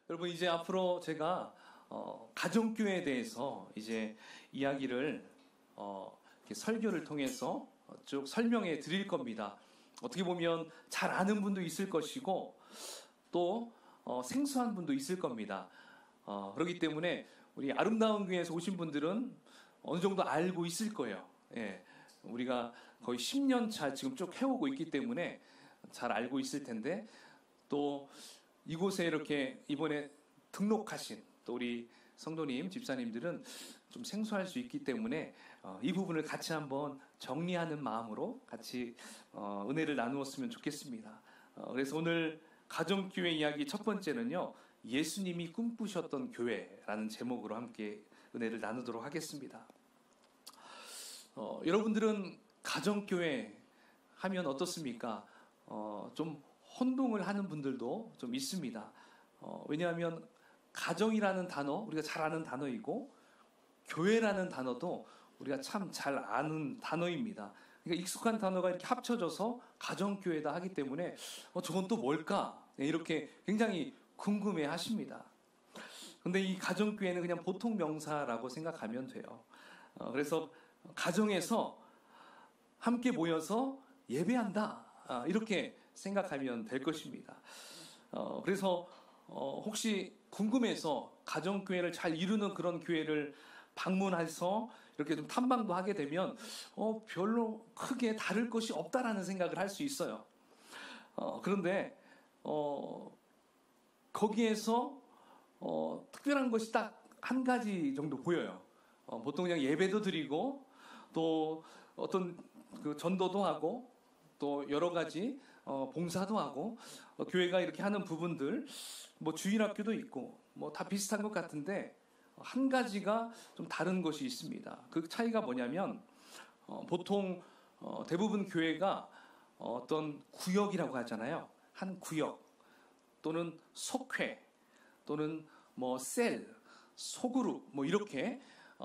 여러분 이제 앞으로 제가 가정교회에 대해서 이제 이야기를 이렇게 설교를 통해서 쭉 설명해 드릴 겁니다. 어떻게 보면 잘 아는 분도 있을 것이고 또 생소한 분도 있을 겁니다. 그렇기 때문에 우리 아름다운 교회에서 오신 분들은 어느 정도 알고 있을 거예요. 예, 우리가 거의 10년 차 지금 쭉 해오고 있기 때문에 잘 알고 있을 텐데, 또 이곳에 이렇게 이번에 등록하신 또 우리 성도님, 집사님들은 좀 생소할 수 있기 때문에 이 부분을 같이 한번 정리하는 마음으로 같이 은혜를 나누었으면 좋겠습니다. 그래서 오늘 가정교회 이야기 첫 번째는요, 예수님이 꿈꾸셨던 교회라는 제목으로 함께 은혜를 나누도록 하겠습니다. 여러분들은 가정교회 하면 어떻습니까? 좀 혼동을 하는 분들도 좀 있습니다. 왜냐하면 가정이라는 단어, 우리가 잘 아는 단어이고 교회라는 단어도 우리가 참 잘 아는 단어입니다. 그러니까 익숙한 단어가 이렇게 합쳐져서 가정교회다 하기 때문에 저건 또 뭘까? 이렇게 굉장히 궁금해 하십니다. 근데 이 가정교회는 그냥 보통 명사라고 생각하면 돼요. 그래서 가정에서 함께 모여서 예배한다, 이렇게 생각하면 될 것입니다. 그래서 혹시 궁금해서 가정교회를 잘 이루는 그런 교회를 방문해서 이렇게 좀 탐방도 하게 되면 별로 크게 다를 것이 없다라는 생각을 할 수 있어요. 그런데 거기에서 특별한 것이 딱 한 가지 정도 보여요. 보통 그냥 예배도 드리고 또 어떤 그 전도도 하고 또 여러 가지 봉사도 하고 교회가 이렇게 하는 부분들, 뭐 주일학교도 있고 뭐 다 비슷한 것 같은데 한 가지가 좀 다른 것이 있습니다. 그 차이가 뭐냐면 보통 대부분 교회가 어떤 구역이라고 하잖아요. 한 구역 또는 속회 또는 뭐 셀, 소그룹 뭐 이렇게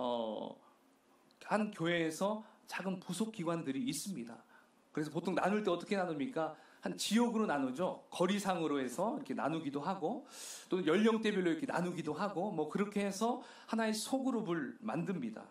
한 교회에서 작은 부속 기관들이 있습니다. 그래서 보통 나눌 때 어떻게 나눕니까? 한 지역으로 나누죠. 거리상으로 해서 이렇게 나누기도 하고 또는 연령대별로 이렇게 나누기도 하고 뭐 그렇게 해서 하나의 소그룹을 만듭니다.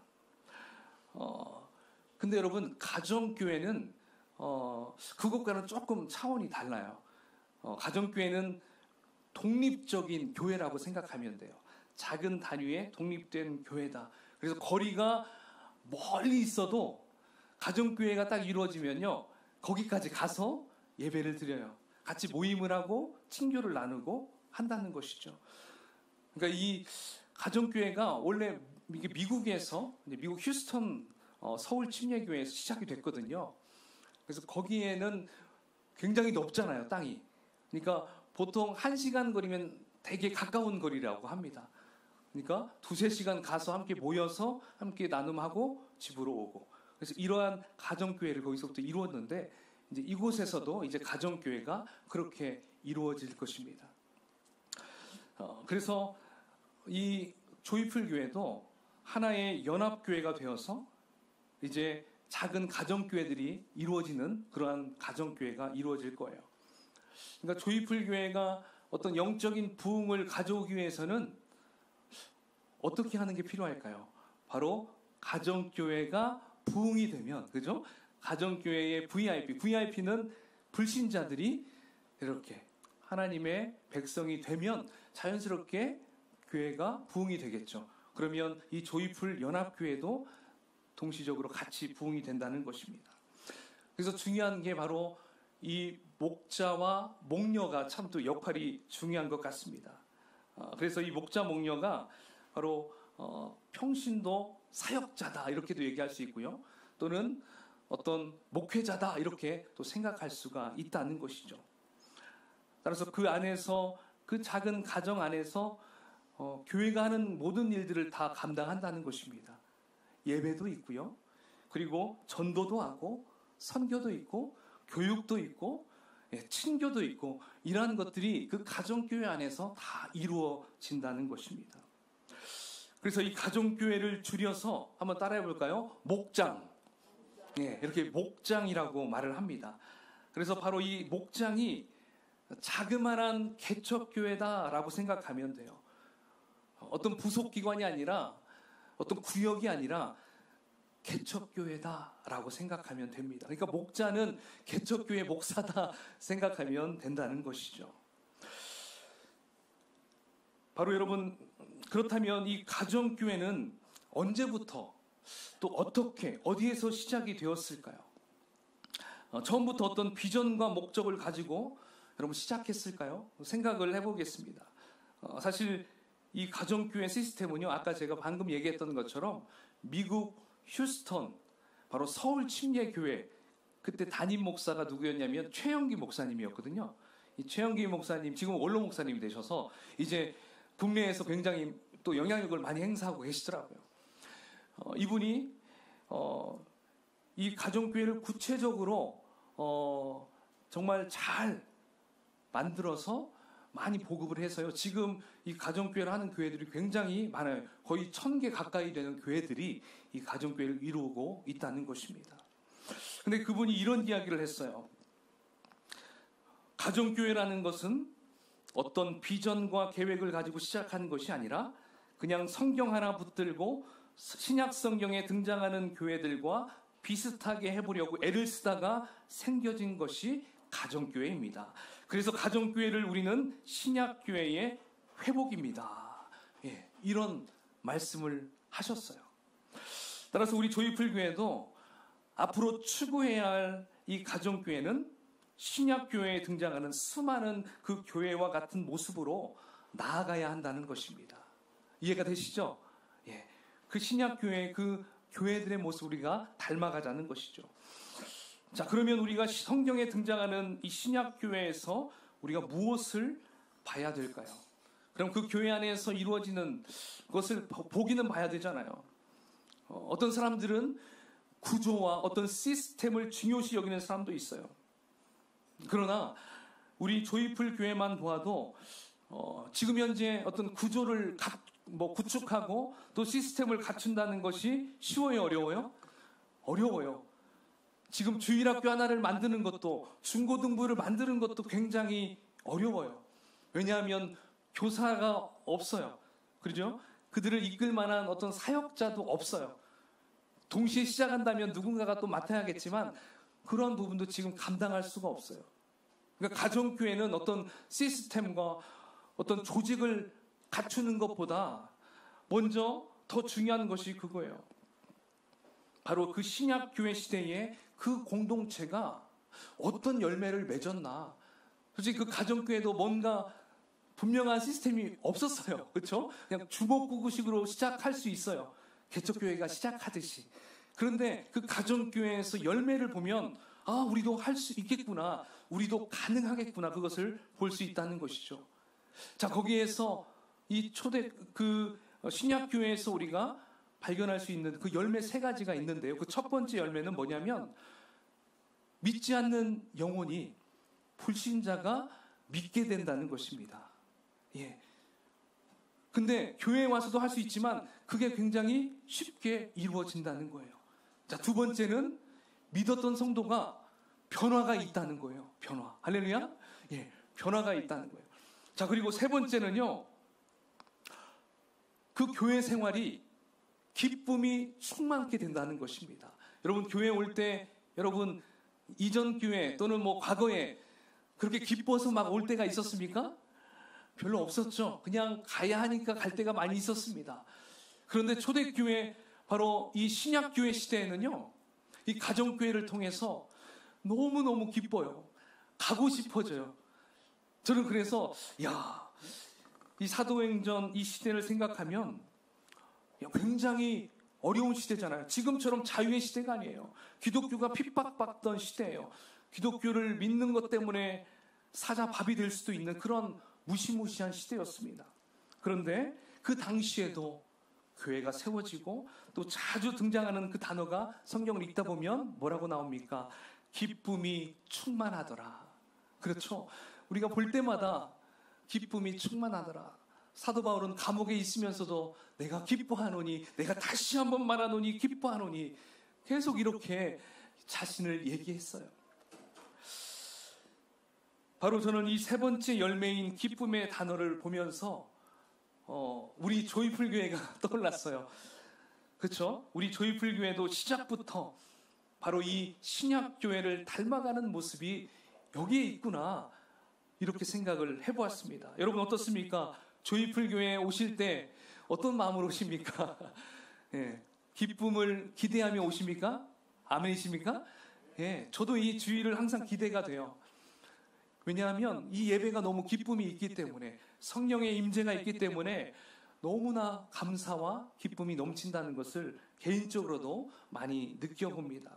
근데 여러분, 가정교회는 그것과는 조금 차원이 달라요. 가정교회는 독립적인 교회라고 생각하면 돼요. 작은 단위의 독립된 교회다. 그래서 거리가 멀리 있어도 가정교회가 딱 이루어지면요, 거기까지 가서 예배를 드려요. 같이 모임을 하고 친교를 나누고 한다는 것이죠. 그러니까 이 가정교회가 원래 미국에서, 미국 휴스턴 서울 침례교회에서 시작이 됐거든요. 그래서 거기에는 굉장히 넓잖아요, 땅이. 그러니까 보통 1시간 거리면 되게 가까운 거리라고 합니다. 그러니까 2-3시간 가서 함께 모여서 함께 나눔하고 집으로 오고. 그래서 이러한 가정교회를 거기서부터 이루었는데, 이제 이곳에서도 이제 가정교회가 그렇게 이루어질 것입니다. 그래서 이 조이풀 교회도 하나의 연합교회가 되어서 이제 작은 가정교회들이 이루어지는 그러한 가정교회가 이루어질 거예요. 그러니까 조이풀 교회가 어떤 영적인 부흥을 가져오기 위해서는 어떻게 하는 게 필요할까요? 바로 가정교회가 부흥이 되면, 그죠? 가정교회의 VIP는 불신자들이 이렇게 하나님의 백성이 되면 자연스럽게 교회가 부흥이 되겠죠. 그러면 이 조이풀 연합교회도 동시적으로 같이 부흥이 된다는 것입니다. 그래서 중요한 게 바로 이 목자와 목녀가 참 또 역할이 중요한 것 같습니다. 그래서 이 목자 목녀가 바로 평신도 사역자다, 이렇게도 얘기할 수 있고요. 또는 어떤 목회자다, 이렇게 또 생각할 수가 있다는 것이죠. 따라서 그 안에서, 그 작은 가정 안에서 교회가 하는 모든 일들을 다 감당한다는 것입니다. 예배도 있고요. 그리고 전도도 하고 선교도 있고 교육도 있고 친교도 있고, 이러한 것들이 그 가정교회 안에서 다 이루어진다는 것입니다. 그래서 이 가정교회를 줄여서 한번 따라해 볼까요? 목장. 이렇게 목장이라고 말을 합니다. 그래서 바로 이 목장이 자그마한 개척교회다라고 생각하면 돼요. 어떤 부속기관이 아니라 어떤 구역이 아니라 개척교회다라고 생각하면 됩니다. 그러니까 목자는 개척교회 목사다 생각하면 된다는 것이죠. 바로 여러분, 그렇다면 이 가정교회는 언제부터 또 어떻게 어디에서 시작이 되었을까요? 처음부터 어떤 비전과 목적을 가지고 여러분 시작했을까요? 생각을 해보겠습니다. 사실 이 가정교회 시스템은요, 아까 제가 방금 얘기했던 것처럼 미국 휴스턴, 바로 서울 침례교회, 그때 담임 목사가 누구였냐면 최영기 목사님이었거든요. 이 최영기 목사님, 지금 원로 목사님이 되셔서 이제 국내에서 굉장히 또 영향력을 많이 행사하고 계시더라고요. 이분이 이 가정교회를 구체적으로 정말 잘 만들어서 많이 보급을 해서요. 지금 이 가정교회를 하는 교회들이 굉장히 많아요. 거의 1000개 가까이 되는 교회들이 이 가정교회를 이루고 있다는 것입니다. 근데 그분이 이런 이야기를 했어요. 가정교회라는 것은 어떤 비전과 계획을 가지고 시작한 것이 아니라 그냥 성경 하나 붙들고 신약 성경에 등장하는 교회들과 비슷하게 해보려고 애를 쓰다가 생겨진 것이 가정교회입니다. 그래서 가정교회를 우리는 신약교회의 회복입니다. 이런 말씀을 하셨어요. 따라서 우리 조이풀교회도 앞으로 추구해야 할 이 가정교회는 신약교회에 등장하는 수많은 그 교회와 같은 모습으로 나아가야 한다는 것입니다. 이해가 되시죠? 그 신약교회, 그 교회들의 모습 우리가 닮아가자는 것이죠. 자, 그러면 우리가 성경에 등장하는 이 신약교회에서 우리가 무엇을 봐야 될까요? 그럼 그 교회 안에서 이루어지는 것을 보기는 봐야 되잖아요. 어떤 사람들은 구조와 어떤 시스템을 중요시 여기는 사람도 있어요. 그러나 우리 조이풀 교회만 보아도 지금 현재 어떤 구조를 구축하고 또 시스템을 갖춘다는 것이 쉬워요, 어려워요? 어려워요. 지금 주일학교 하나를 만드는 것도, 중고등부를 만드는 것도 굉장히 어려워요. 왜냐하면 교사가 없어요. 그렇죠? 그들을 이끌 만한 어떤 사역자도 없어요. 동시에 시작한다면 누군가가 또 맡아야겠지만 그런 부분도 지금 감당할 수가 없어요. 그러니까 가정교회는 어떤 시스템과 어떤 조직을 갖추는 것보다 먼저 더 중요한 것이 그거예요. 바로 그 신약교회 시대에 그 공동체가 어떤 열매를 맺었나. 솔직히 그 가정교회도 뭔가 분명한 시스템이 없었어요. 그렇죠? 그냥 주먹구구식으로 시작할 수 있어요. 개척교회가 시작하듯이. 그런데 그 가정교회에서 열매를 보면 우리도 할 수 있겠구나. 우리도 가능하겠구나. 그것을 볼 수 있다는 것이죠. 자, 거기에서 이 신약교회에서 우리가 발견할 수 있는 그 열매 3가지가 있는데요. 그 첫 번째 열매는 뭐냐면 믿지 않는 영혼이 불신자가 믿게 된다는 것입니다. 근데 교회에 와서도 할 수 있지만 그게 굉장히 쉽게 이루어진다는 거예요. 자, 두 번째는 믿었던 성도가 변화가 있다는 거예요. 변화. 할렐루야? 변화가 있다는 거예요. 자, 그리고 세 번째는요. 그 교회 생활이 기쁨이 충만하게 된다는 것입니다. 여러분, 교회 올 때 여러분 이전 교회 또는 과거에 그렇게 기뻐서 막 올 때가 있었습니까? 별로 없었죠. 그냥 가야 하니까 갈 때가 많이 있었습니다. 그런데 초대교회, 바로 이 신약교회 시대에는요, 이 가정교회를 통해서 너무너무 기뻐요. 가고 싶어져요. 저는 그래서 이 사도행전 이 시대를 생각하면 굉장히 어려운 시대잖아요. 지금처럼 자유의 시대가 아니에요. 기독교가 핍박받던 시대예요. 기독교를 믿는 것 때문에 사자 밥이 될 수도 있는 그런 무시무시한 시대였습니다. 그런데 그 당시에도 교회가 세워지고 또 자주 등장하는 그 단어가 성경을 읽다 보면 뭐라고 나옵니까? 기쁨이 충만하더라. 그렇죠? 우리가 볼 때마다 기쁨이 충만하더라. 사도 바울은 감옥에 있으면서도 내가 기뻐하노니, 내가 다시 한번 말하노니 기뻐하노니, 계속 이렇게 자신을 얘기했어요. 바로 저는 이 세 번째 열매인 기쁨의 단어를 보면서 우리 조이풀 교회가 떠올랐어요. 그렇죠? 우리 조이풀 교회도 시작부터 바로 이 신약 교회를 닮아가는 모습이 여기에 있구나, 이렇게 생각을 해보았습니다. 여러분 어떻습니까? 조이풀 교회에 오실 때 어떤 마음으로 오십니까? 예, 기쁨을 기대하며 오십니까? 아멘이십니까? 예, 저도 이 주일을 항상 기대가 돼요. 왜냐하면 이 예배가 너무 기쁨이 있기 때문에, 성령의 임재가 있기 때문에 너무나 감사와 기쁨이 넘친다는 것을 개인적으로도 많이 느껴봅니다.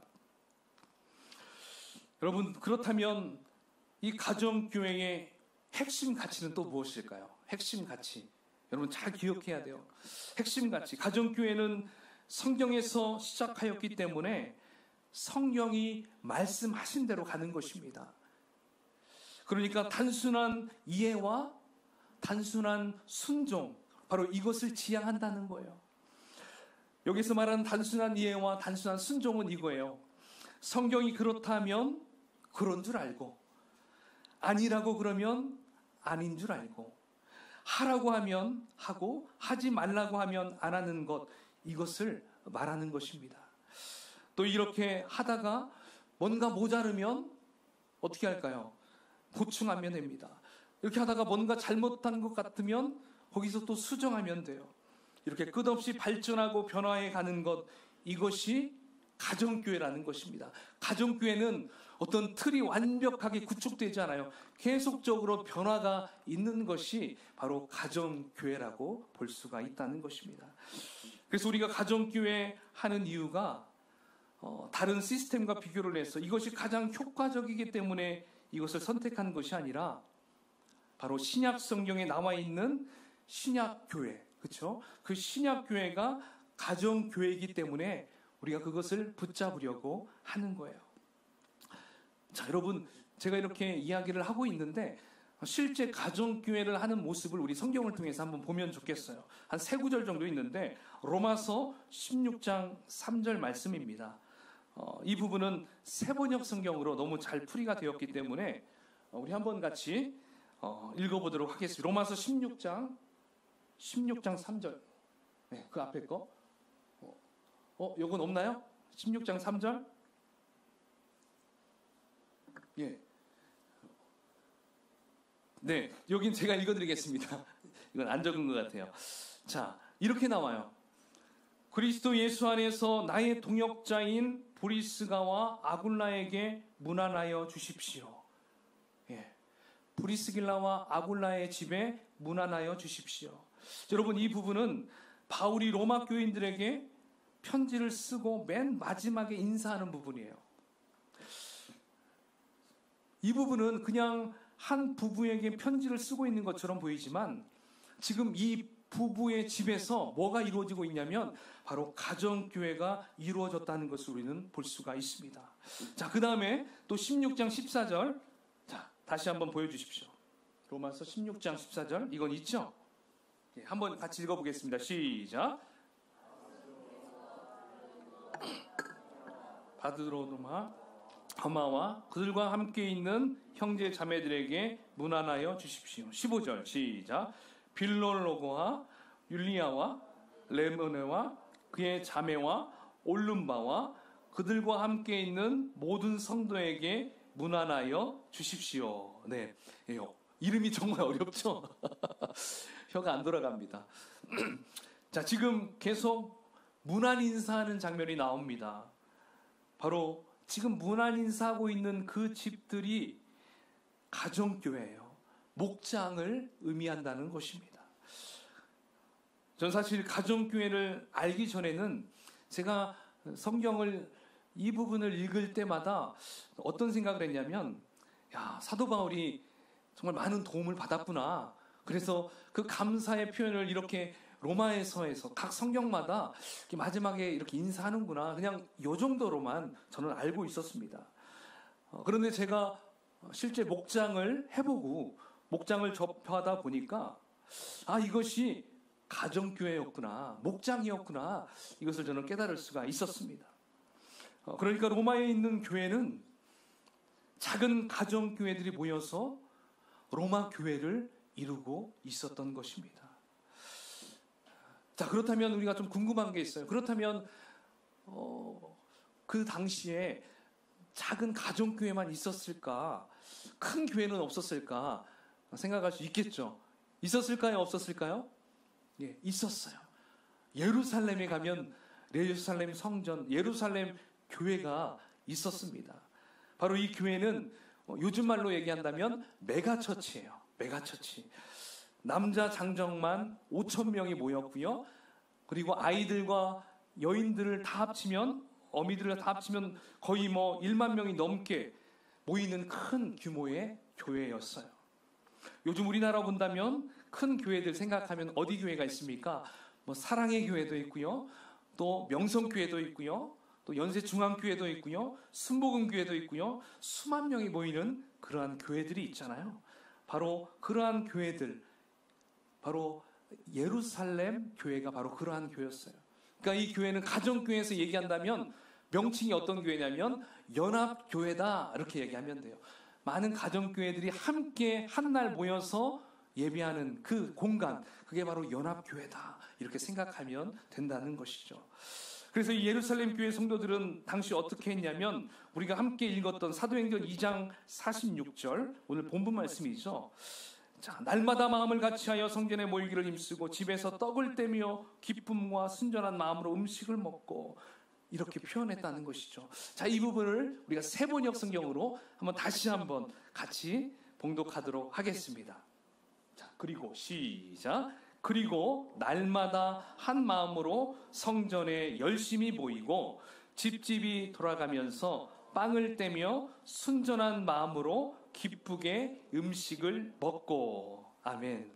여러분, 그렇다면 이 가정교회의 핵심 가치는 또 무엇일까요? 핵심 가치, 여러분 잘 기억해야 돼요. 핵심 가치, 가정교회는 성경에서 시작하였기 때문에 성경이 말씀하신 대로 가는 것입니다. 그러니까 단순한 이해와 단순한 순종, 바로 이것을 지향한다는 거예요. 여기서 말하는 단순한 이해와 단순한 순종은 이거예요. 성경이 그렇다면 그런 줄 알고, 아니라고 그러면 아닌 줄 알고, 하라고 하면 하고 하지 말라고 하면 안 하는 것, 이것을 말하는 것입니다. 또 이렇게 하다가 뭔가 모자르면 어떻게 할까요? 보충하면 됩니다. 이렇게 하다가 뭔가 잘못한 것 같으면 거기서 또 수정하면 돼요. 이렇게 끝없이 발전하고 변화해 가는 것, 이것이 가정교회라는 것입니다. 가정교회는 어떤 틀이 완벽하게 구축되지 않아요. 계속적으로 변화가 있는 것이 바로 가정교회라고 볼 수가 있다는 것입니다. 그래서 우리가 가정교회 하는 이유가 다른 시스템과 비교를 해서 이것이 가장 효과적이기 때문에 이것을 선택한 것이 아니라, 바로 신약 성경에 나와 있는 신약교회, 그렇죠? 그 신약교회가 가정교회이기 때문에 우리가 그것을 붙잡으려고 하는 거예요. 자, 여러분, 제가 이렇게 이야기를 하고 있는데 실제 가정교회를 하는 모습을 우리 성경을 통해서 한번 보면 좋겠어요. 한 세 구절 정도 있는데 로마서 16장 3절 말씀입니다. 이 부분은 세번역 성경으로 너무 잘 풀이가 되었기 때문에 우리 한번 같이 읽어보도록 하겠습니다. 로마서 16장 3절. 네, 그 앞에 거. 요건 없나요? 16장 3절? 예. 네, 여긴 제가 읽어드리겠습니다. 이건 안 적은 것 같아요. 자, 이렇게 나와요. 그리스도 예수 안에서 나의 동역자인 브리스가와 아굴라에게 문안하여 주십시오. 예. 브리스길라와 아굴라의 집에 문안하여 주십시오. 여러분, 이 부분은 바울이 로마 교인들에게 편지를 쓰고 맨 마지막에 인사하는 부분이에요. 이 부분은 그냥 한 부부에게 편지를 쓰고 있는 것처럼 보이지만, 지금 이 부부의 집에서 뭐가 이루어지고 있냐면 바로 가정교회가 이루어졌다는 것을 우리는 볼 수가 있습니다. 자, 그 다음에 또 16장 14절. 자, 다시 한번 보여주십시오. 로마서 16장 14절. 이건 있죠? 예, 한번 같이 읽어보겠습니다. 시작. 바드로누마 허마와 그들과 함께 있는 형제 자매들에게 문안하여 주십시오. 15절 시작. 빌롤로고와 율리아와 레모네와 그의 자매와 올lum바와 그들과 함께 있는 모든 성도에게 문안하여 주십시오. 네, 이름이 정말 어렵죠? 혀가 안 돌아갑니다. 자, 지금 계속 문안 인사하는 장면이 나옵니다. 바로 지금 문안 인사하고 있는 그 집들이 가정교회예요. 목장을 의미한다는 것입니다. 전 사실 가정교회를 알기 전에는 제가 성경을 이 부분을 읽을 때마다 어떤 생각을 했냐면, 야, 사도 바울이 정말 많은 도움을 받았구나. 그래서 그 감사의 표현을 이렇게 로마에서에서 각 성경마다 이렇게 마지막에 이렇게 인사하는구나. 그냥 이 정도로만 저는 알고 있었습니다. 그런데 제가 실제 목장을 해보고 목장을 접하다 보니까, 아, 이것이 가정교회였구나, 목장이었구나, 이것을 저는 깨달을 수가 있었습니다. 그러니까 로마에 있는 교회는 작은 가정교회들이 모여서 로마 교회를 이루고 있었던 것입니다. 자, 그렇다면 우리가 좀 궁금한 게 있어요. 그렇다면 그 당시에 작은 가정교회만 있었을까? 큰 교회는 없었을까? 생각할 수 있겠죠. 있었을까요? 없었을까요? 예, 있었어요. 예루살렘에 가면 예루살렘 성전, 예루살렘 교회가 있었습니다. 바로 이 교회는 요즘 말로 얘기한다면 메가처치예요. 메가처치. 남자 장정만 5,000명이 모였고요. 그리고 아이들과 여인들을 다 합치면, 어미들을 다 합치면 거의 1만 명이 넘게 모이는 큰 규모의 교회였어요. 요즘 우리나라 본다면 큰 교회들 생각하면 어디 교회가 있습니까? 사랑의 교회도 있고요. 또 명성교회도 있고요. 또 연세중앙교회도 있고요. 순복음교회도 있고요. 수만 명이 모이는 그러한 교회들이 있잖아요. 바로 그러한 교회들, 바로 예루살렘 교회가 바로 그러한 교회였어요. 그러니까 이 교회는 가정교회에서 얘기한다면 명칭이 어떤 교회냐면 연합교회다, 이렇게 얘기하면 돼요. 많은 가정교회들이 함께 한 날 모여서 예배하는 그 공간, 그게 바로 연합교회다, 이렇게 생각하면 된다는 것이죠. 그래서 이 예루살렘 교회 성도들은 당시 어떻게 했냐면, 우리가 함께 읽었던 사도행전 2장 46절, 오늘 본문 말씀이죠. 자, 날마다 마음을 같이하여 성전에 모이기를 힘쓰고 집에서 떡을 떼며 기쁨과 순전한 마음으로 음식을 먹고, 이렇게 표현했다는 것이죠. 자, 이 부분을 우리가 세번역 성경으로 다시 한번 같이 봉독하도록 하겠습니다. 자, 그리고 시작. 그리고 날마다 한 마음으로 성전에 열심히 모이고 집집이 돌아가면서 빵을 떼며 순전한 마음으로 기쁘게 음식을 먹고. 아멘.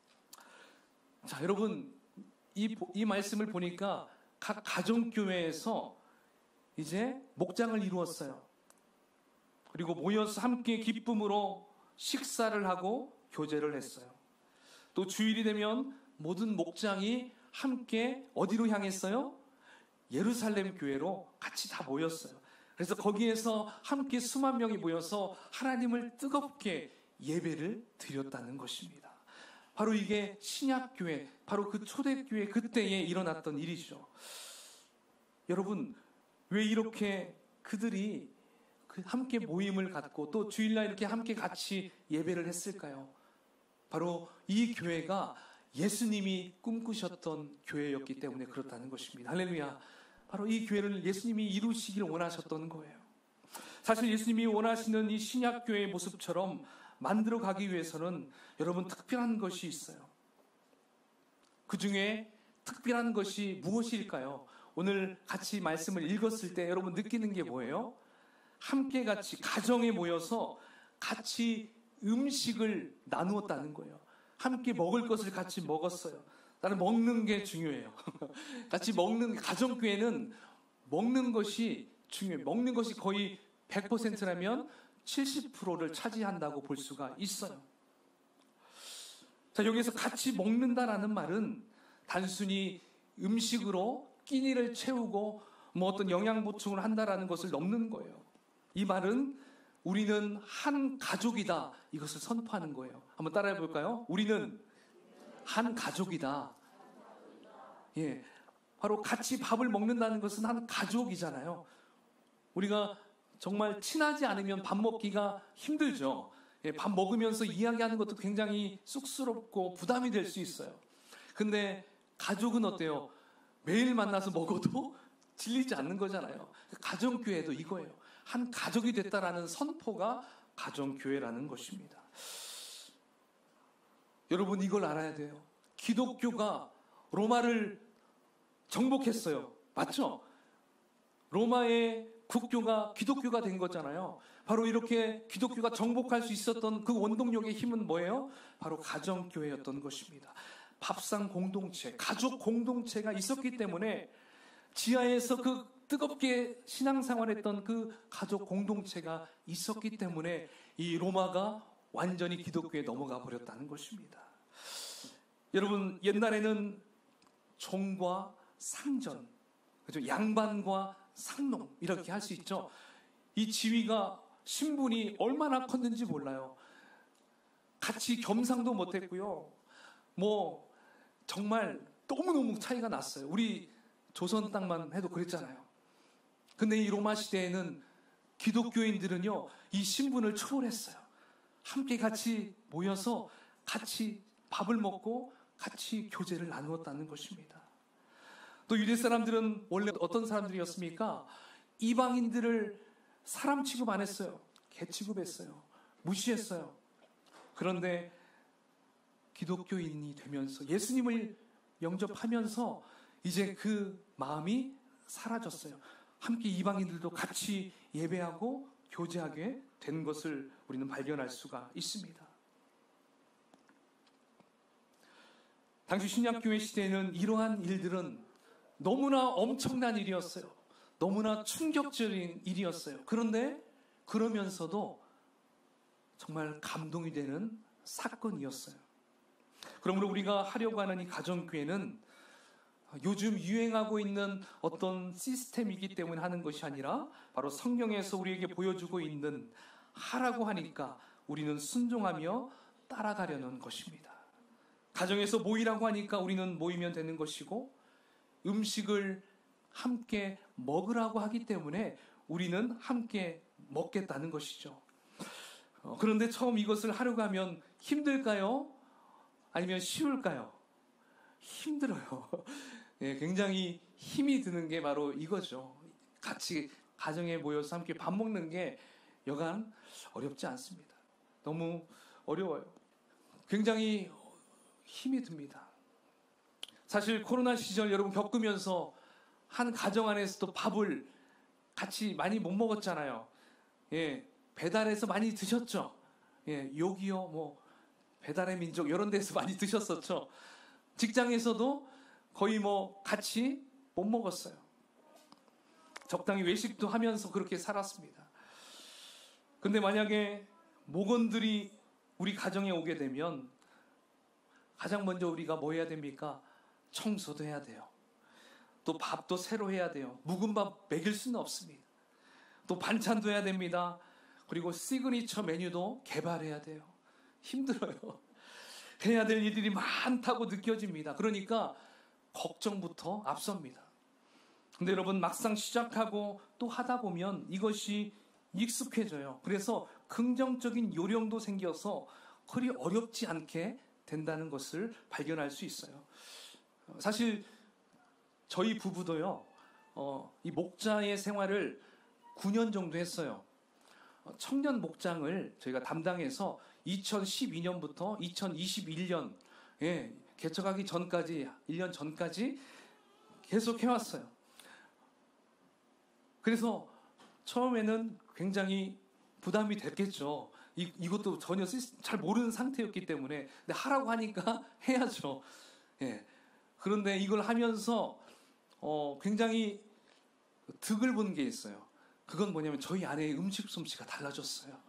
자, 여러분, 이 말씀을 보니까 각 가정교회에서 이제 목장을 이루었어요. 그리고 모여서 함께 기쁨으로 식사를 하고 교제를 했어요. 또 주일이 되면 모든 목장이 함께 어디로 향했어요? 예루살렘 교회로 같이 다 모였어요. 그래서 거기에서 함께 수만 명이 모여서 하나님을 뜨겁게 예배를 드렸다는 것입니다. 바로 이게 신약교회, 바로 그 초대교회 그때에 일어났던 일이죠. 여러분, 왜 이렇게 그들이 함께 모임을 갖고 또 주일날 이렇게 함께 같이 예배를 했을까요? 바로 이 교회가 예수님이 꿈꾸셨던 교회였기 때문에 그렇다는 것입니다. 할렐루야. 바로 이 교회를 예수님이 이루시길 원하셨던 거예요. 사실 예수님이 원하시는 이 신약교회의 모습처럼 만들어 가기 위해서는 여러분 특별한 것이 있어요. 그 중에 특별한 것이 무엇일까요? 오늘 같이 말씀을 읽었을 때 여러분 느끼는 게 뭐예요? 함께 같이 가정에 모여서 같이 음식을 나누었다는 거예요. 함께 먹을 것을 같이 먹었어요. 나는 먹는 게 중요해요. 같이 먹는, 가정교회는 먹는 것이 중요해요. 먹는 것이 거의 100%라면 70%를 차지한다고 볼 수가 있어요. 자, 여기서 같이 먹는다라는 말은 단순히 음식으로 끼니를 채우고 어떤 영양 보충을 한다라는 것을 넘는 거예요. 이 말은 우리는 한 가족이다, 이것을 선포하는 거예요. 한번 따라해 볼까요? 우리는 한 가족이다. 예, 바로 같이 밥을 먹는다는 것은 한 가족이잖아요. 우리가 정말 친하지 않으면 밥 먹기가 힘들죠. 예, 밥 먹으면서 이야기하는 것도 굉장히 쑥스럽고 부담이 될 수 있어요. 근데 가족은 어때요? 매일 만나서 먹어도 질리지 않는 거잖아요. 가정교회도 이거예요. 한 가족이 됐다라는 선포가 가정교회라는 것입니다. 여러분, 이걸 알아야 돼요. 기독교가 로마를 정복했어요. 맞죠? 로마의 국교가 기독교가 된 거잖아요. 바로 이렇게 기독교가 정복할 수 있었던 그 원동력의 힘은 뭐예요? 바로 가정교회였던 것입니다. 밥상 공동체, 가족 공동체가 있었기 때문에 지하에서 그 뜨겁게 신앙생활했던 그 가족 공동체가 있었기 때문에 이 로마가 완전히 기독교에 넘어가 버렸다는 것입니다. 여러분, 옛날에는 종과 상전, 그죠? 양반과 상농, 이렇게 할 수 있죠. 이 지위가, 신분이 얼마나 컸는지 몰라요. 같이 겸상도 못했고요. 뭐 정말 너무너무 차이가 났어요. 우리 조선 땅만 해도 그랬잖아요. 근데 이 로마 시대에는 기독교인들은요, 이 신분을 초월했어요. 함께 같이 모여서 같이 밥을 먹고 같이 교제를 나누었다는 것입니다. 또 유대 사람들은 원래 어떤 사람들이었습니까? 이방인들을 사람 취급 안 했어요. 개 취급했어요. 무시했어요. 그런데 기독교인이 되면서 예수님을 영접하면서 이제 그 마음이 사라졌어요. 함께 이방인들도 같이 예배하고 교제하게 된 것을 우리는 발견할 수가 있습니다. 당시 신약교회 시대에는 이러한 일들은 너무나 엄청난 일이었어요. 너무나 충격적인 일이었어요. 그런데 그러면서도 정말 감동이 되는 사건이었어요. 그러므로 우리가 하려고 하는 이 가정교회는 요즘 유행하고 있는 어떤 시스템이기 때문에 하는 것이 아니라 바로 성경에서 우리에게 보여주고 있는 하라고 하니까 우리는 순종하며 따라가려는 것입니다. 가정에서 모이라고 하니까 우리는 모이면 되는 것이고, 음식을 함께 먹으라고 하기 때문에 우리는 함께 먹겠다는 것이죠. 그런데 처음 이것을 하려고 하면 힘들까요? 아니면 쉬울까요? 힘들어요. 예, 굉장히 힘이 드는 게 바로 이거죠. 같이 가정에 모여서 함께 밥 먹는 게 여간 어렵지 않습니다. 너무 어려워요. 굉장히 힘이 듭니다. 사실 코로나 시절 여러분 겪으면서 한 가정 안에서도 밥을 같이 많이 못 먹었잖아요. 예, 배달해서 많이 드셨죠. 예, 요기요, 뭐 배달의 민족 이런 데서 많이 드셨었죠. 직장에서도 거의 뭐 같이 못 먹었어요. 적당히 외식도 하면서 그렇게 살았습니다. 근데 만약에 목원들이 우리 가정에 오게 되면 가장 먼저 우리가 뭐 해야 됩니까? 청소도 해야 돼요. 또 밥도 새로 해야 돼요. 묵은 밥 먹일 수는 없습니다. 또 반찬도 해야 됩니다. 그리고 시그니처 메뉴도 개발해야 돼요. 힘들어요. 해야 될 일들이 많다고 느껴집니다. 그러니까 걱정부터 앞섭니다. 근데 여러분 막상 시작하고 또 하다 보면 이것이 익숙해져요. 그래서 긍정적인 요령도 생겨서 그리 어렵지 않게 된다는 것을 발견할 수 있어요. 사실 저희 부부도요, 이 목자의 생활을 9년 정도 했어요. 청년 목장을 저희가 담당해서 2012년부터 2021년 개척하기 전까지 1년 전까지 계속 해왔어요. 그래서 처음에는 굉장히 부담이 됐겠죠. 이것도 전혀 잘 모르는 상태였기 때문에. 근데 하라고 하니까 해야죠. 예. 그런데 이걸 하면서 굉장히 득을 본 게 있어요. 그건 뭐냐면 저희 아내의 음식 솜씨가 달라졌어요.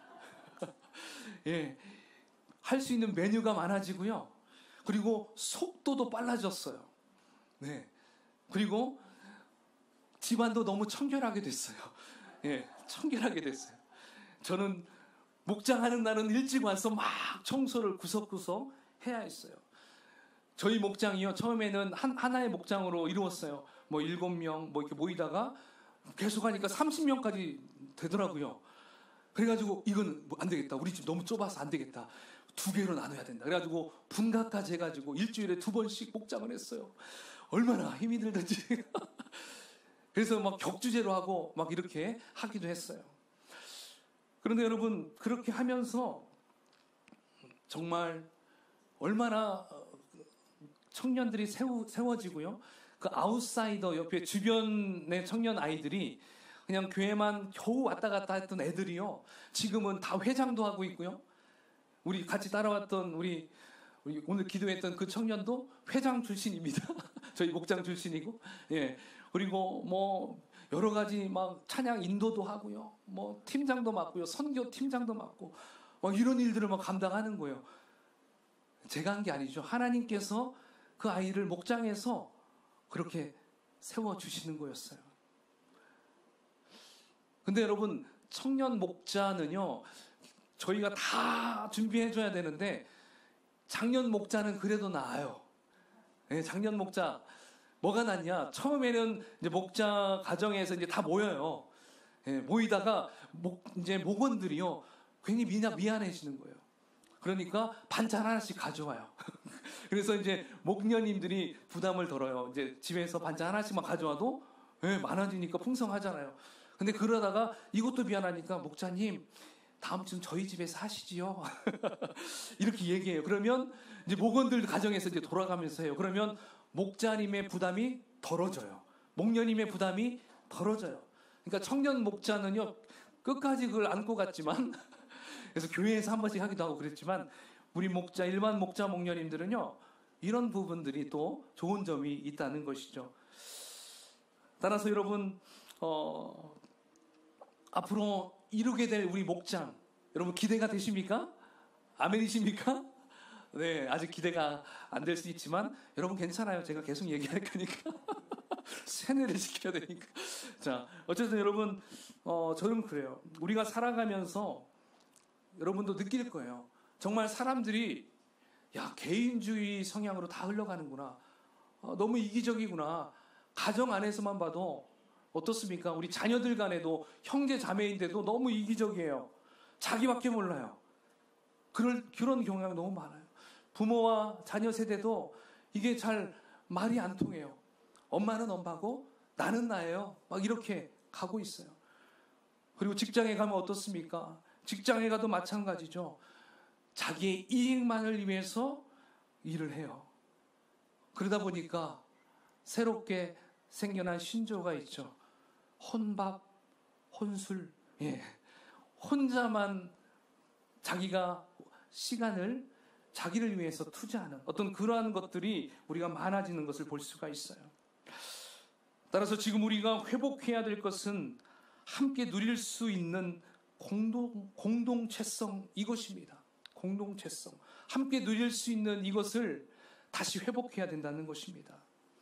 예. 할 수 있는 메뉴가 많아지고요. 그리고 속도도 빨라졌어요. 네. 그리고 집안도 너무 청결하게 됐어요. 예. 청결하게 됐어요. 저는 목장하는 날은 일찍 와서 막 청소를 구석구석 해야 했어요. 저희 목장이요, 처음에는 하나의 목장으로 이루었어요. 뭐 7명 뭐 이렇게 모이다가 계속 하니까 30명까지 되더라고요. 그래가지고 이건 뭐 안 되겠다. 우리 집 너무 좁아서 안 되겠다. 2개로 나눠야 된다. 그래가지고 분가까지 해가지고 일주일에 2번씩 목장을 했어요. 얼마나 힘이 들든지. 그래서 막 격주제로 하고 막 이렇게 하기도 했어요. 그런데 여러분, 그렇게 하면서 정말 얼마나 청년들이 세워지고요. 그 아웃사이더 옆에 주변의 청년 아이들이 그냥 교회만 겨우 왔다 갔다 했던 애들이요. 지금은 다 회장도 하고 있고요. 우리 같이 따라왔던 우리 오늘 기도했던 그 청년도 회장 출신입니다. 저희 목장 출신이고. 예. 그리고 뭐 여러 가지 막 찬양 인도도 하고요. 뭐 팀장도 맡고요. 선교 팀장도 맡고 막 이런 일들을 막 감당하는 거예요. 제가 한 게 아니죠. 하나님께서 그 아이를 목장에서 그렇게 세워주시는 거였어요. 근데 여러분, 청년 목자는요, 저희가 다 준비해줘야 되는데 작년 목자는 그래도 나아요. 네, 작년 목자 뭐가 낫냐? 처음에는 이제 목자 가정에서 이제 다 모여요. 네, 모이다가 이제 목원들이요 괜히 미안해지는 거예요. 그러니까 반찬 하나씩 가져와요. 그래서 이제 목녀님들이 부담을 덜어요. 이제 집에서 반찬 하나씩만 가져와도 많아지니까 풍성하잖아요. 근데 그러다가 이것도 미안하니까 목자님 다음 주는 저희 집에서 하시지요. 이렇게 얘기해요. 그러면 이제 목원들 가정에서 이제 돌아가면서 해요. 그러면 목자님의 부담이 덜어져요. 목녀님의 부담이 덜어져요. 그러니까 청년 목자는요 끝까지 그걸 안고 갔지만 그래서 교회에서 한 번씩 하기도 하고 그랬지만 우리 목자 일반 목자 목녀님들은요 이런 부분들이 또 좋은 점이 있다는 것이죠. 따라서 여러분 앞으로 이루게 될 우리 목장 여러분 기대가 되십니까? 아멘이십니까? 네, 아직 기대가 안 될 수 있지만 여러분 괜찮아요. 제가 계속 얘기할 거니까 세뇌를 시켜야 되니까. 자, 어쨌든 여러분 저는 그래요. 우리가 살아가면서 여러분도 느낄 거예요. 정말 사람들이 야 개인주의 성향으로 다 흘러가는구나. 너무 이기적이구나. 가정 안에서만 봐도 어떻습니까? 우리 자녀들 간에도 형제 자매인데도 너무 이기적이에요. 자기밖에 몰라요. 그런 경향이 너무 많아요. 부모와 자녀 세대도 이게 잘 말이 안 통해요. 엄마는 엄마고 나는 나예요. 막 이렇게 가고 있어요. 그리고 직장에 가면 어떻습니까? 직장에 가도 마찬가지죠. 자기의 이익만을 위해서 일을 해요. 그러다 보니까 새롭게 생겨난 신조가 있죠. 혼밥, 혼술. 예. 혼자만 자기가 시간을 자기를 위해서 투자하는 어떤 그러한 것들이 우리가 많아지는 것을 볼 수가 있어요. 따라서 지금 우리가 회복해야 될 것은 함께 누릴 수 있는 공동체성 이것입니다. 공동체성. 함께 누릴 수 있는 이것을 다시 회복해야 된다는 것입니다.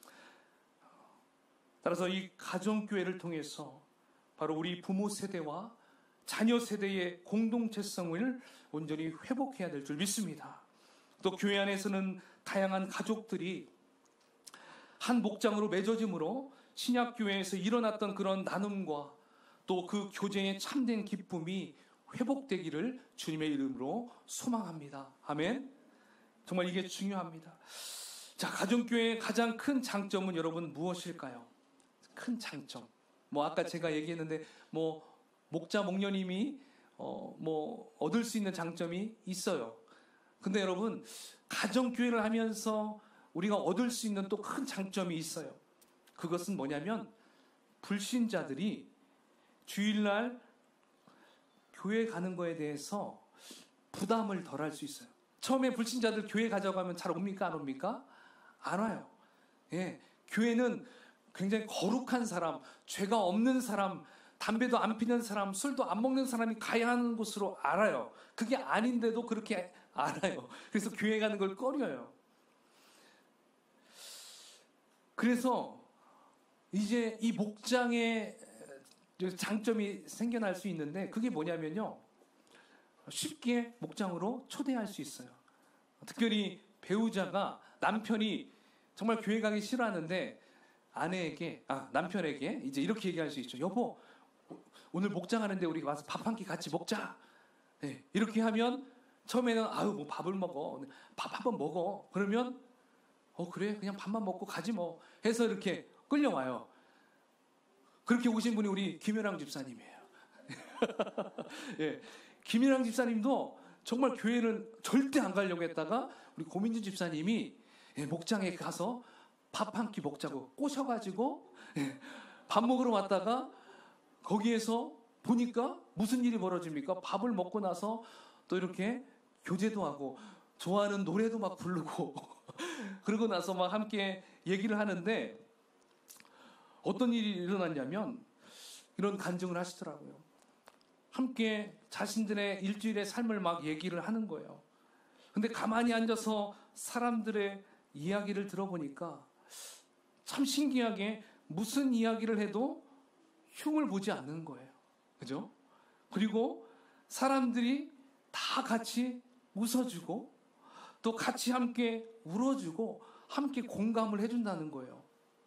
따라서 이 가정교회를 통해서 바로 우리 부모 세대와 자녀 세대의 공동체성을 온전히 회복해야 될 줄 믿습니다. 또 교회 안에서는 다양한 가족들이 한 목장으로 맺어짐으로 신약교회에서 일어났던 그런 나눔과 또 그 교제의 참된 기쁨이 회복되기를 주님의 이름으로 소망합니다. 아멘. 정말 이게 중요합니다. 자, 가정교회의 가장 큰 장점은 여러분 무엇일까요? 큰 장점. 아까 제가 얘기했는데 목자 목녀님이 얻을 수 있는 장점이 있어요. 근데 여러분 가정교회를 하면서 우리가 얻을 수 있는 또 큰 장점이 있어요. 그것은 뭐냐면 불신자들이 주일날 교회 가는 거에 대해서 부담을 덜 할 수 있어요. 처음에 불신자들 교회 가자고 하면 잘 옵니까? 안 옵니까? 안 와요. 예, 교회는 굉장히 거룩한 사람, 죄가 없는 사람, 담배도 안 피는 사람, 술도 안 먹는 사람이 가야 하는 곳으로 알아요. 그게 아닌데도 그렇게 알아요. 그래서 교회 가는 걸 꺼려요. 그래서 이제 이 목장의 장점이 생겨날 수 있는데 그게 뭐냐면요. 쉽게 목장으로 초대할 수 있어요. 특별히 배우자가 남편이 정말 교회 가기 싫어하는데 남편에게 이제 이렇게 얘기할 수 있죠. 여보, 오늘 목장하는데 우리 와서 밥 한 끼 같이 먹자. 네, 이렇게 하면 처음에는 밥을 먹어. 밥 한 번 먹어. 그러면 그래 그냥 밥만 먹고 가지 뭐 해서 이렇게 끌려와요. 그렇게 오신 분이 우리 김현랑 집사님이에요. 예, 김현랑 집사님도 정말 교회는 절대 안 가려고 했다가 우리 고민준 집사님이 목장에 가서 밥 한 끼 먹자고 꼬셔가지고 밥 먹으러 왔다가 거기에서 보니까 무슨 일이 벌어집니까? 밥을 먹고 나서 또 이렇게 교제도 하고 좋아하는 노래도 막 부르고 그러고 나서 막 함께 얘기를 하는데 어떤 일이 일어났냐면 이런 간증을 하시더라고요. 함께 자신들의 일주일의 삶을 막 얘기를 하는 거예요. 근데 가만히 앉아서 사람들의 이야기를 들어보니까 참 신기하게 무슨 이야기를 해도 흉을 보지 않는 거예요. 그죠? 그리고 사람들이 다 같이 웃어주고 또 같이 함께 울어주고 함께 공감을 해준다는 거예요.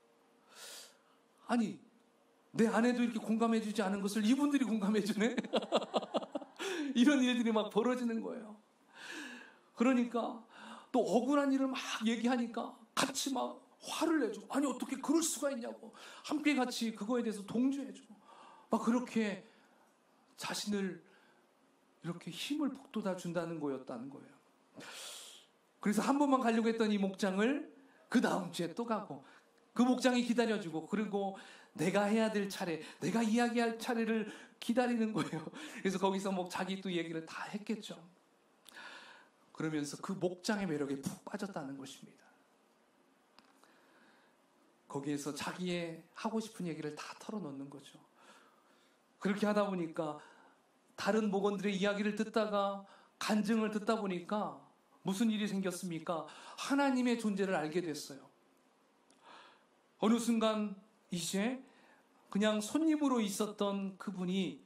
아니, 내 아내도 이렇게 공감해주지 않은 것을 이분들이 공감해주네? 이런 일들이 막 벌어지는 거예요. 그러니까 또 억울한 일을 막 얘기하니까 같이 막 화를 내주고, 아니 어떻게 그럴 수가 있냐고 함께 같이 그거에 대해서 동조해주고 막 그렇게 자신을 이렇게 힘을 북돋아 준다는 거였다는 거예요. 그래서 한 번만 가려고 했던 이 목장을 그 다음 주에 또 가고, 그 목장이 기다려주고, 그리고 내가 해야 될 차례, 내가 이야기할 차례를 기다리는 거예요. 그래서 거기서 뭐 자기 또 얘기를 다 했겠죠. 그러면서 그 목장의 매력에 푹 빠졌다는 것입니다. 거기에서 자기의 하고 싶은 얘기를 다 털어놓는 거죠. 그렇게 하다 보니까 다른 목원들의 이야기를 듣다가 간증을 듣다 보니까 무슨 일이 생겼습니까? 하나님의 존재를 알게 됐어요. 어느 순간 이제 그냥 손님으로 있었던 그분이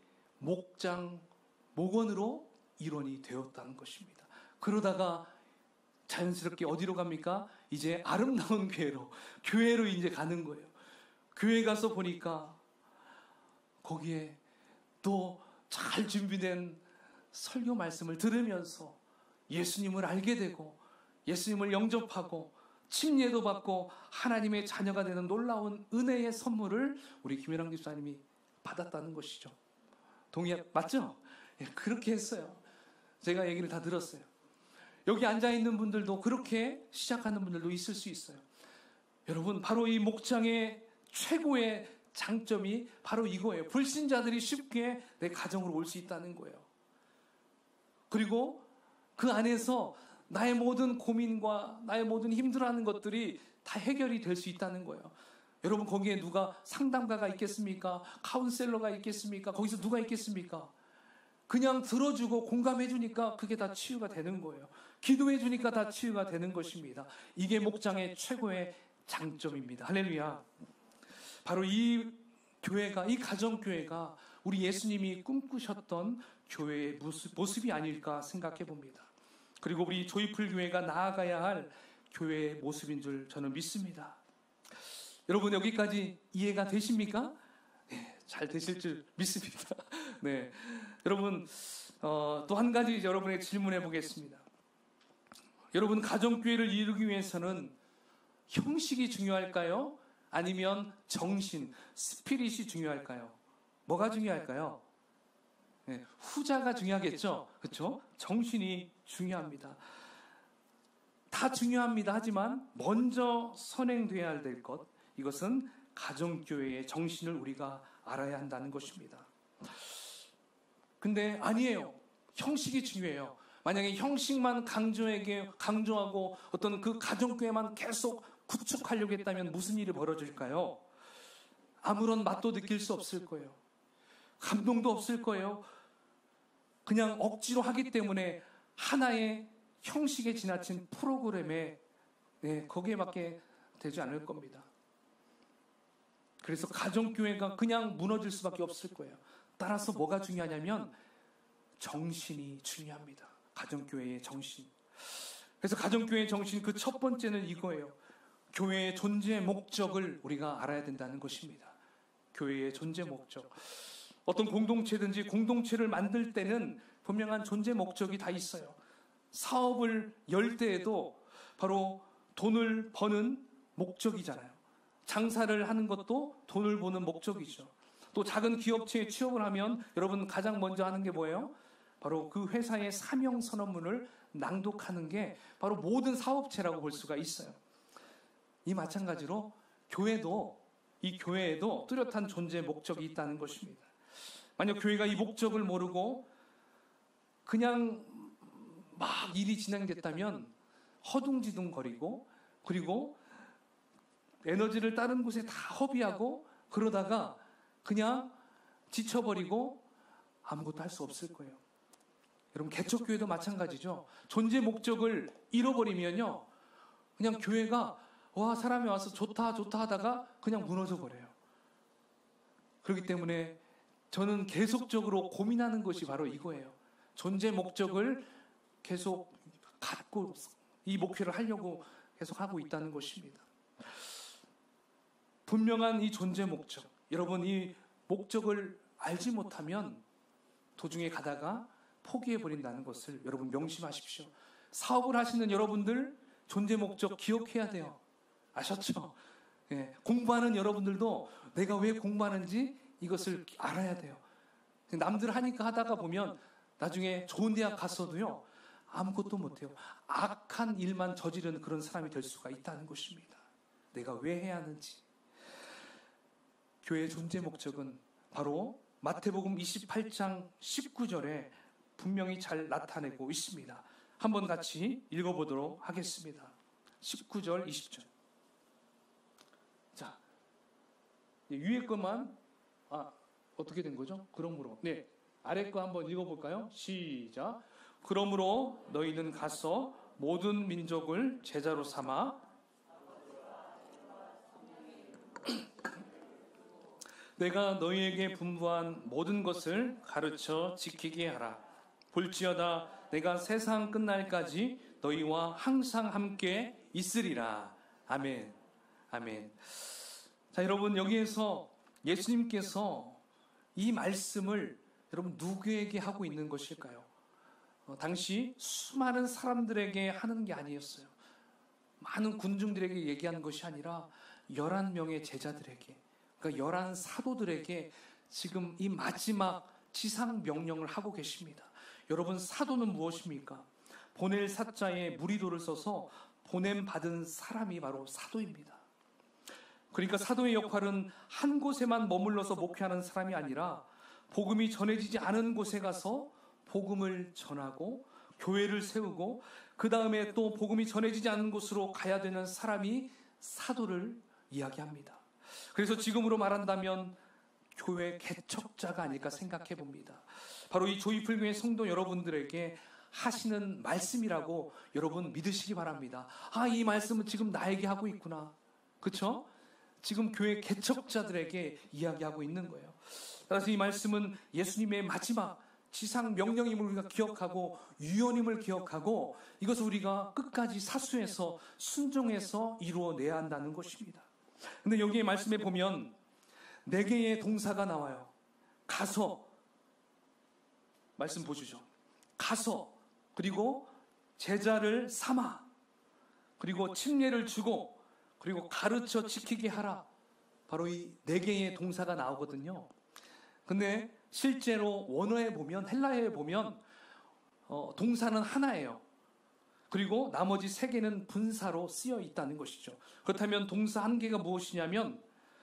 목원으로 일원이 되었다는 것입니다. 그러다가 자연스럽게 어디로 갑니까? 이제 아름다운 교회로 이제 가는 거예요. 교회 가서 보니까 거기에 또 잘 준비된 설교 말씀을 들으면서 예수님을 알게 되고 예수님을 영접하고 침례도 받고 하나님의 자녀가 되는 놀라운 은혜의 선물을 우리 김혜랑 집사님이 받았다는 것이죠. 맞죠? 예, 그렇게 했어요. 제가 얘기를 다 들었어요. 여기 앉아있는 분들도 그렇게 시작하는 분들도 있을 수 있어요. 여러분, 바로 이 목장의 최고의 장점이 바로 이거예요. 불신자들이 쉽게 내 가정으로 올 수 있다는 거예요. 그리고 그 안에서 나의 모든 고민과 나의 모든 힘들어하는 것들이 다 해결이 될 수 있다는 거예요. 여러분, 거기에 누가 상담가가 있겠습니까? 카운셀러가 있겠습니까? 거기서 누가 있겠습니까? 그냥 들어주고 공감해주니까 그게 다 치유가 되는 거예요. 기도해주니까 다 치유가 되는 것입니다. 이게 목장의 최고의 장점입니다. 할렐루야. 바로 이 교회가, 이 가정교회가 우리 예수님이 꿈꾸셨던 교회의 모습이 아닐까 생각해 봅니다. 그리고 우리 조이풀 교회가 나아가야 할 교회의 모습인 줄 저는 믿습니다. 여러분, 여기까지 이해가 되십니까? 네, 잘 되실 줄 믿습니다. 네, 여러분, 또 한 가지 여러분에게 질문해 보겠습니다. 여러분, 가정교회를 이루기 위해서는 형식이 중요할까요? 아니면 정신, 스피릿이 중요할까요? 뭐가 중요할까요? 네, 후자가 중요하겠죠? 그렇죠? 정신이 중요합니다. 다 중요합니다. 하지만 먼저 선행돼야 될 것, 이것은 가정교회의 정신을 우리가 알아야 한다는 것입니다. 근데 아니에요. 형식이 중요해요. 만약에 형식만 강조하고 어떤 그 가정교회만 계속 구축하려고 했다면 무슨 일이 벌어질까요? 아무런 맛도 느낄 수 없을 거예요. 감동도 없을 거예요. 그냥 억지로 하기 때문에 하나의 형식에 지나친 프로그램에 거기에밖에 되지 않을 겁니다. 그래서 가정교회가 그냥 무너질 수밖에 없을 거예요. 따라서 뭐가 중요하냐면 정신이 중요합니다. 가정교회의 정신. 그래서 가정교회의 정신, 그 첫 번째는 이거예요. 교회의 존재 목적을 우리가 알아야 된다는 것입니다. 교회의 존재 목적. 어떤 공동체든지 공동체를 만들 때는 분명한 존재 목적이 다 있어요. 사업을 열 때에도 바로 돈을 버는 목적이잖아요. 장사를 하는 것도 돈을 버는 목적이죠. 또 작은 기업체에 취업을 하면 여러분 가장 먼저 하는 게 뭐예요? 바로 그 회사의 사명 선언문을 낭독하는 게 바로 모든 사업체라고 볼 수가 있어요. 이 마찬가지로 이 교회에도 뚜렷한 존재 목적이 있다는 것입니다. 만약 교회가 이 목적을 모르고 그냥 막 일이 진행됐다면 허둥지둥거리고, 그리고 에너지를 다른 곳에 다 허비하고 그러다가 그냥 지쳐버리고 아무것도 할 수 없을 거예요. 여러분, 개척교회도 마찬가지죠. 존재 목적을 잃어버리면요, 그냥 교회가 사람이 와서 좋다 하다가 그냥 무너져 버려요. 그렇기 때문에 저는 계속적으로 고민하는 것이 바로 이거예요. 존재 목적을 계속 갖고 이 목표를 하려고 계속 하고 있다는 것입니다. 분명한 이 존재 목적, 여러분 이 목적을 알지 못하면 도중에 가다가 포기해버린다는 것을 여러분 명심하십시오. 사업을 하시는 여러분들 존재 목적 기억해야 돼요. 아셨죠? 예, 공부하는 여러분들도 내가 왜 공부하는지 이것을 알아야 돼요. 남들 하니까 하다가 보면 나중에 좋은 대학 갔어도요 아무것도 못해요. 악한 일만 저지르는 그런 사람이 될 수가 있다는 것입니다. 내가 왜 해야 하는지. 교회의 존재 목적은 바로 마태복음 28장 19절에 분명히 잘 나타내고 있습니다. 한번 같이 읽어보도록 하겠습니다. 19절, 20절. 자, 위에 것만 어떻게 된 거죠? 그러므로. 네, 아래 거 한번 읽어볼까요? 시작. 그러므로 너희는 가서 모든 민족을 제자로 삼아 내가 너희에게 분부한 모든 것을 가르쳐 지키게 하라. 볼지어다 내가 세상 끝날까지 너희와 항상 함께 있으리라. 아멘. 아멘. 자, 여러분 여기에서 예수님께서 이 말씀을 여러분 누구에게 하고 있는 것일까요? 당시 수많은 사람들에게 하는 게 아니었어요. 많은 군중들에게 얘기하는 것이 아니라 11명의 제자들에게, 그러니까 11 사도들에게 지금 이 마지막 지상 명령을 하고 계십니다. 여러분 사도는 무엇입니까? 보낼 사자에 무리도를 써서 보냄 받은 사람이 바로 사도입니다. 그러니까 사도의 역할은 한 곳에만 머물러서 목회하는 사람이 아니라 복음이 전해지지 않은 곳에 가서 복음을 전하고 교회를 세우고 그 다음에 또 복음이 전해지지 않은 곳으로 가야 되는 사람이 사도를 이야기합니다. 그래서 지금으로 말한다면 교회 개척자가 아닐까 생각해 봅니다. 바로 이 조이풀교회 성도 여러분들에게 하시는 말씀이라고 여러분 믿으시기 바랍니다. 이 말씀은 지금 나에게 하고 있구나. 그렇죠? 지금 교회 개척자들에게 이야기하고 있는 거예요. 따라서 이 말씀은 예수님의 마지막 지상 명령임을 우리가 기억하고 유언임을 기억하고 이것을 우리가 끝까지 사수해서 순종해서 이루어내야 한다는 것입니다. 근데 여기에 말씀에 보면 4개의 동사가 나와요. 가서, 말씀 보시죠. 가서, 그리고 제자를 삼아, 그리고 침례를 주고, 그리고 가르쳐 지키게 하라. 바로 이 4개의 동사가 나오거든요. 근데 실제로 원어에 보면, 헬라어에 보면 동사는 하나예요. 그리고 나머지 3개는 분사로 쓰여 있다는 것이죠. 그렇다면 동사 1개가 무엇이냐면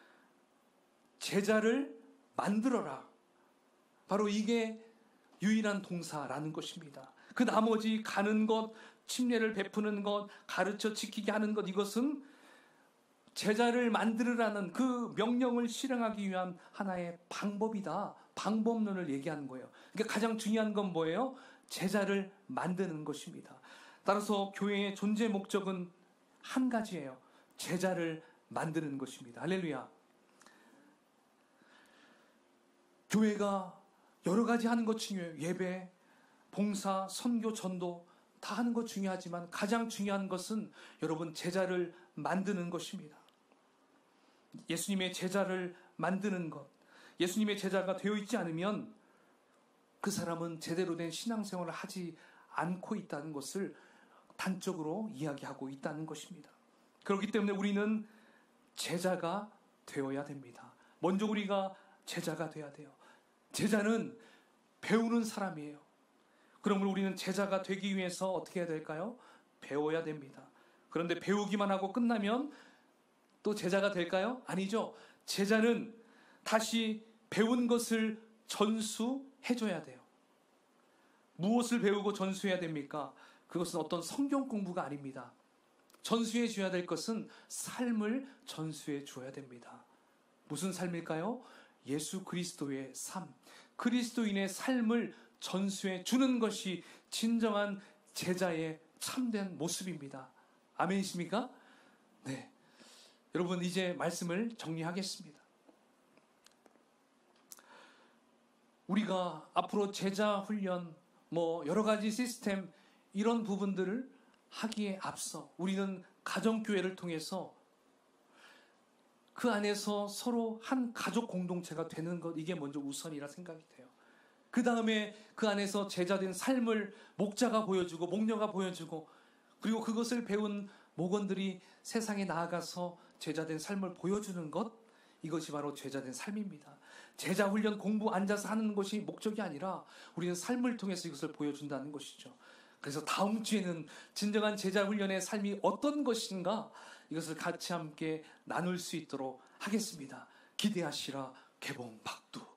제자를 만들어라. 바로 이게 유일한 동사라는 것입니다. 그 나머지 가는 것, 침례를 베푸는 것, 가르쳐 지키게 하는 것, 이것은 제자를 만들으라는 그 명령을 실행하기 위한 하나의 방법이다. 방법론을 얘기하는 거예요. 그러니까 가장 중요한 건 뭐예요? 제자를 만드는 것입니다. 따라서 교회의 존재 목적은 한 가지예요. 제자를 만드는 것입니다. 할렐루야. 교회가 여러 가지 하는 것 중요해요. 예배, 봉사, 선교, 전도 다 하는 것 중요하지만 가장 중요한 것은 여러분 제자를 만드는 것입니다. 예수님의 제자를 만드는 것. 예수님의 제자가 되어 있지 않으면 그 사람은 제대로 된 신앙생활을 하지 않고 있다는 것을 단적으로 이야기하고 있다는 것입니다. 그렇기 때문에 우리는 제자가 되어야 됩니다. 먼저 우리가 제자가 되어야 돼요. 제자는 배우는 사람이에요. 그러면 우리는 제자가 되기 위해서 어떻게 해야 될까요? 배워야 됩니다. 그런데 배우기만 하고 끝나면 또 제자가 될까요? 아니죠. 제자는 다시 배운 것을 전수해줘야 돼요. 무엇을 배우고 전수해야 됩니까? 그것은 어떤 성경 공부가 아닙니다. 전수해 줘야 될 것은 삶을 전수해 줘야 됩니다. 무슨 삶일까요? 예수 그리스도의 삶, 그리스도인의 삶을 전수해 주는 것이 진정한 제자의 참된 모습입니다. 아멘이십니까? 네. 여러분 이제 말씀을 정리하겠습니다. 우리가 앞으로 제자 훈련 여러 가지 시스템 이런 부분들을 하기에 앞서 우리는 가정교회를 통해서 그 안에서 서로 한 가족 공동체가 되는 것, 이게 먼저 우선이라 생각이 돼요. 그 다음에 그 안에서 제자된 삶을 목자가 보여주고 목녀가 보여주고, 그리고 그것을 배운 목원들이 세상에 나아가서 제자된 삶을 보여주는 것, 이것이 바로 제자된 삶입니다. 제자 훈련 공부 앉아서 하는 것이 목적이 아니라 우리는 삶을 통해서 이것을 보여준다는 것이죠. 그래서 다음 주에는 진정한 제자 훈련의 삶이 어떤 것인가, 이것을 같이 함께 나눌 수 있도록 하겠습니다. 기대하시라. 개봉 박두.